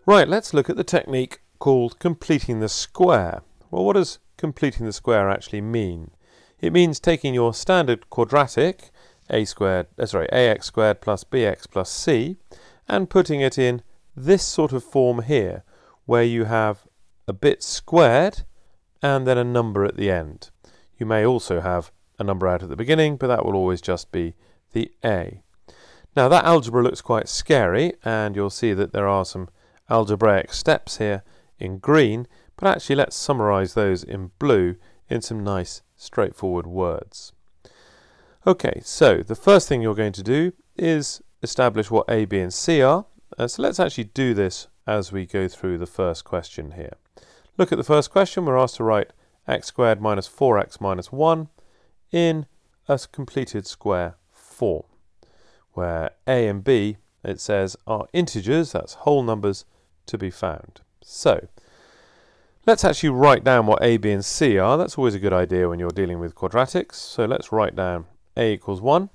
Right, let's look at the technique called completing the square. Well, what does completing the square actually mean? It means taking your standard quadratic, ax squared plus bx plus c, and putting it in this sort of form here, where you have a bit squared and then a number at the end. You may also have a number out at the beginning, but that will always just be the a. Now that algebra looks quite scary, and you'll see that there are some algebraic steps here in green, but actually let's summarize those in blue in some nice straightforward words. Okay, so the first thing you're going to do is establish what a, b and c are. So let's actually do this as we go through the first question here. Look at the first question. We're asked to write x squared minus 4x minus 1 in a completed square form, where a and b, it says, are integers, that's whole numbers, to be found. So let's actually write down what a, b and c are. That's always a good idea when you're dealing with quadratics. So let's write down a equals 1,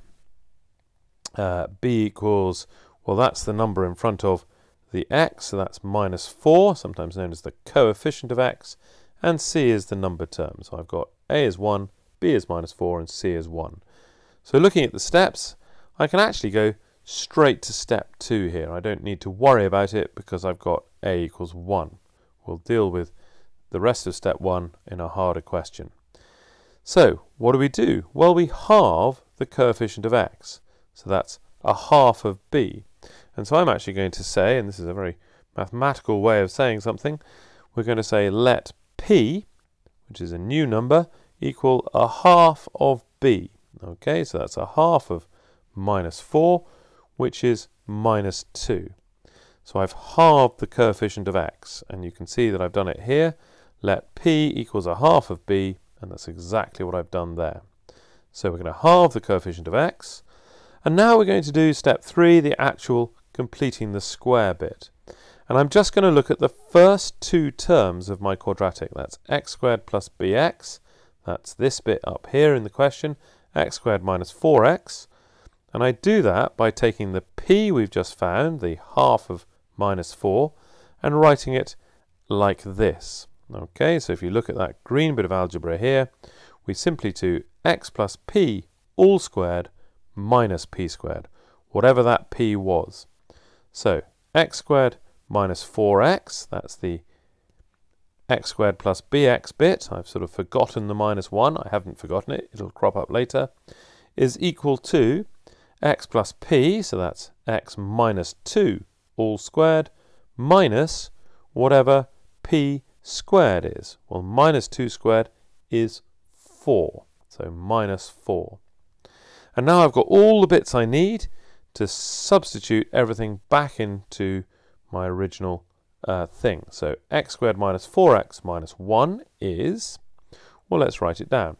b equals, well, that's the number in front of the x, so that's minus 4, sometimes known as the coefficient of x, and c is the number term. So I've got a is 1, b is minus 4, and c is 1. So looking at the steps, I can actually go straight to step 2 here. I don't need to worry about it because I've got a equals 1. We'll deal with the rest of step 1 in a harder question. So what do? Well, we halve the coefficient of x. So that's a half of b. And so I'm actually going to say, and this is a very mathematical way of saying something, we're going to say let p, which is a new number, equal a half of b. Okay, so that's a half of minus 4, which is minus 2. So I've halved the coefficient of x, and you can see that I've done it here. Let p equals a half of b, and that's exactly what I've done there. So we're going to halve the coefficient of x, and now we're going to do step 3, the actual completing the square bit. And I'm just going to look at the first two terms of my quadratic. That's x squared plus bx, that's this bit up here in the question, x squared minus 4x, and I do that by taking the p we've just found, the half of minus 4, and writing it like this. Okay, so if you look at that green bit of algebra here, we simply do x plus p all squared minus p squared, whatever that p was. So x squared minus 4x, that's the x squared plus bx bit, I've sort of forgotten the minus 1, I haven't forgotten it, it'll crop up later, is equal to x plus p, so that's x minus 2 all squared, minus whatever p squared is. Well, minus 2 squared is 4, so minus 4. And now I've got all the bits I need to substitute everything back into my original thing. So x squared minus 4x minus 1 is, well, let's write it down.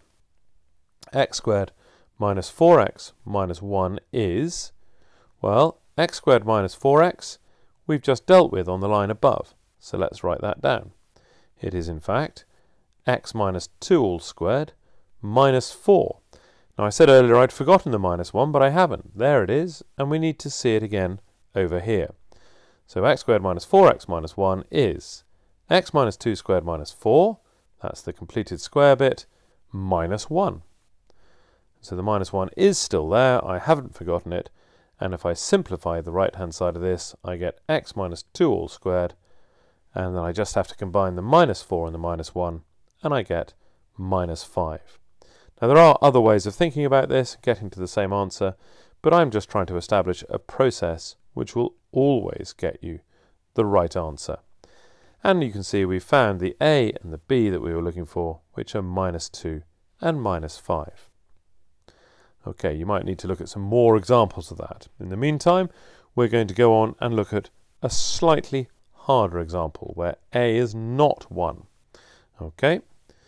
X squared minus 4x minus 1 is, well, x squared minus 4x we've just dealt with on the line above. So let's write that down. It is, in fact, x minus 2 all squared minus 4. Now, I said earlier I'd forgotten the minus 1, but I haven't. There it is, and we need to see it again over here. So x squared minus 4x minus 1 is x minus 2 squared minus 4, that's the completed square bit, minus 1. So the minus 1 is still there, I haven't forgotten it, and if I simplify the right-hand side of this, I get x minus 2 all squared, and then I just have to combine the minus 4 and the minus 1, and I get minus 5. Now there are other ways of thinking about this, getting to the same answer, but I'm just trying to establish a process which will always get you the right answer. And you can see we found the a and the b that we were looking for, which are minus 2 and minus 5. Okay, you might need to look at some more examples of that. In the meantime, we're going to go on and look at a slightly harder example where a is not 1. Okay,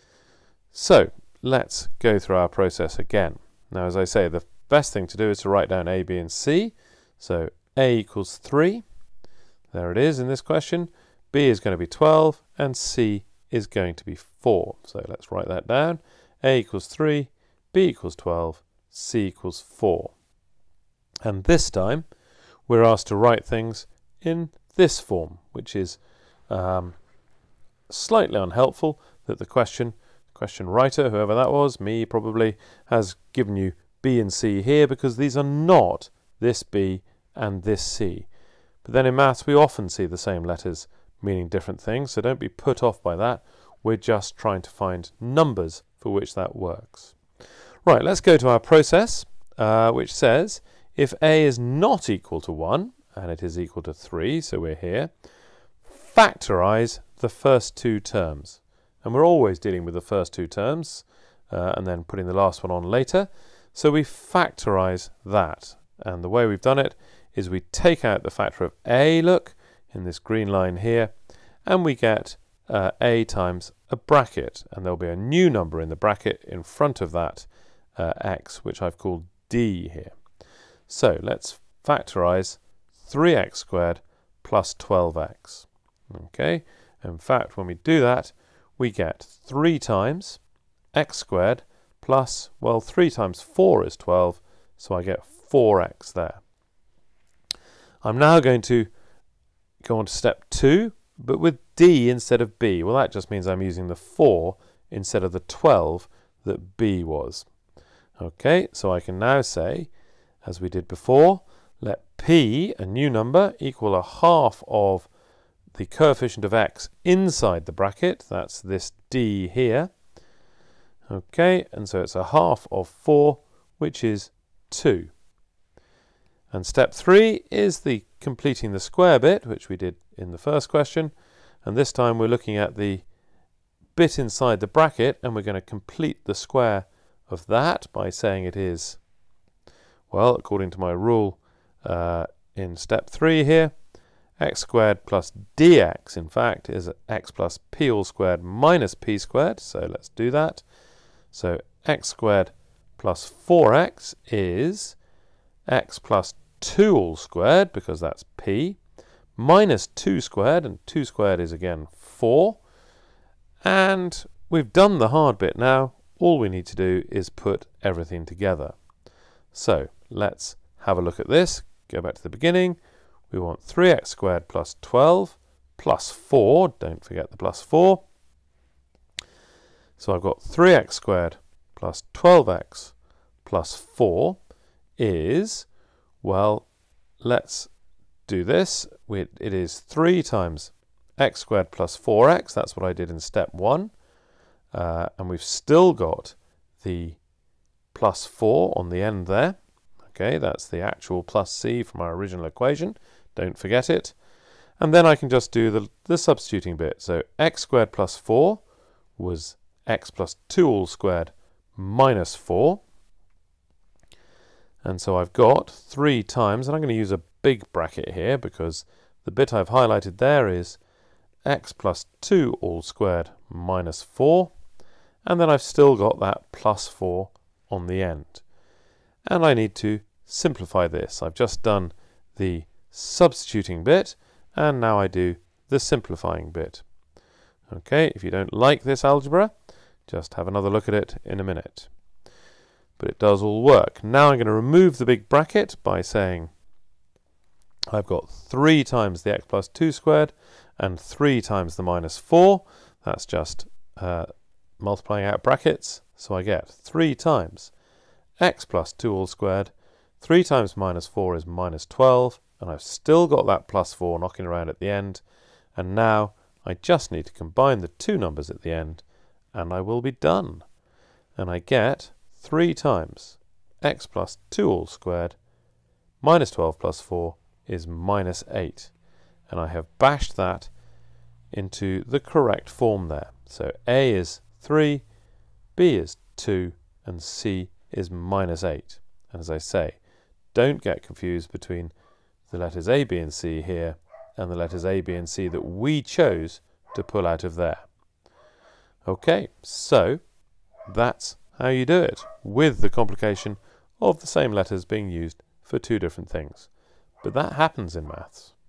so let's go through our process again. Now, as I say, the best thing to do is to write down a, b and c. So a equals 3, there it is in this question, b is going to be 12 and c is going to be 4. So let's write that down. A equals 3, b equals 12, c equals 4. And this time we're asked to write things in this form, which is slightly unhelpful, that the question writer, whoever that was, me probably, has given you B and C here because these are not this B and this C. But then in maths we often see the same letters meaning different things, so don't be put off by that. We're just trying to find numbers for which that works. Right, let's go to our process, which says if A is not equal to 1, and it is equal to 3, so we're here, factorise the first two terms. And we're always dealing with the first two terms, and then putting the last one on later. So we factorise that. And the way we've done it is we take out the factor of A, look, in this green line here, and we get A times a bracket. And there'll be a new number in the bracket in front of that x, which I've called D here. So let's factorise 3x squared plus 12x. Okay, in fact, when we do that, we get 3 times x squared plus, well, 3 times 4 is 12, so I get 4x there. I'm now going to go on to step 2, but with D instead of B. Well, that just means I'm using the 4 instead of the 12 that B was. Okay, so I can now say, as we did before, let P, a new number, equal a half of the coefficient of x inside the bracket. That's this D here. Okay, and so it's a half of 4, which is 2. And step 3 is the completing the square bit, which we did in the first question. And this time we're looking at the bit inside the bracket, and we're going to complete the square of that by saying it is, well, according to my rule in step 3 here, x squared plus dx, in fact, is x plus p all squared minus p squared. So let's do that. So x squared plus 4x is x plus 2 all squared, because that's p, minus 2 squared, and 2 squared is again 4. And we've done the hard bit now. All we need to do is put everything together. So let's have a look at this. Go back to the beginning. We want 3x squared plus 12 plus 4. Don't forget the plus 4. So I've got 3x squared plus 12x plus 4 is, well, let's do this. It is 3 times x squared plus 4x. That's what I did in step 1. And we've still got the plus 4 on the end there. Okay, that's the actual plus c from our original equation. Don't forget it. And then I can just do the substituting bit. So x squared plus 4 was x plus 2 all squared minus 4. And so I've got 3 times, and I'm going to use a big bracket here because the bit I've highlighted there is x plus 2 all squared minus 4. And then I've still got that plus 4 on the end. And I need to simplify this. I've just done the substituting bit, and now I do the simplifying bit. Okay, if you don't like this algebra, just have another look at it in a minute. But it does all work. Now I'm going to remove the big bracket by saying I've got 3 times the x plus 2 squared and 3 times the minus 4. That's just multiplying out brackets. So I get 3 times x plus 2 all squared. 3 times minus 4 is minus 12. And I've still got that plus 4 knocking around at the end. And now I just need to combine the two numbers at the end, and I will be done. And I get 3 times x plus 2 all squared minus 12 plus 4 is minus 8. And I have bashed that into the correct form there. So A is 3, B is 2, and C is minus 8. And as I say, don't get confused between the letters A, B, and C here and the letters A, B, and C that we chose to pull out of there. Okay, so that's how you do it, with the complication of the same letters being used for two different things. But that happens in maths.